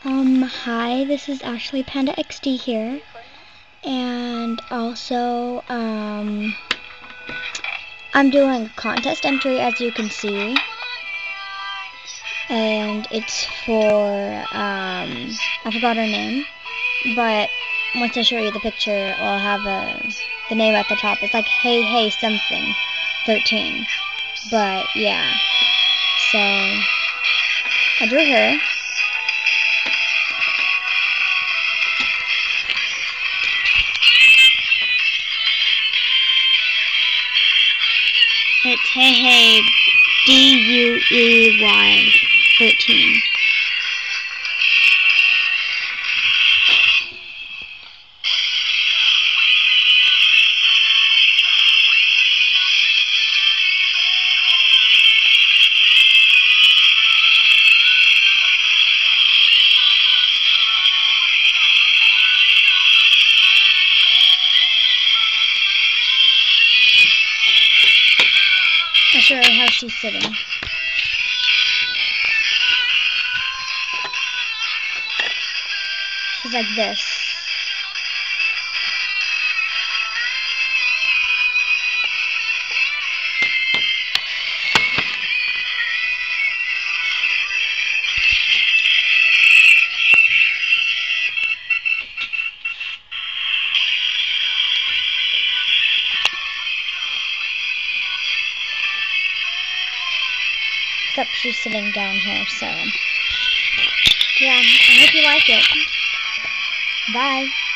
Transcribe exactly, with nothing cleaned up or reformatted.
Um, hi, this is Ashley Panda X D here, and also, um, I'm doing a contest entry, as you can see, and it's for, um, I forgot her name, but once I show you the picture, I'll have a, the name at the top. It's like hey hey something, thirteen, but yeah, so, I drew her. It's hey hey D U E Y thirteen. I'll show her how she's sitting. She's like this. Except she's sitting down here, so yeah, I hope you like it. Bye.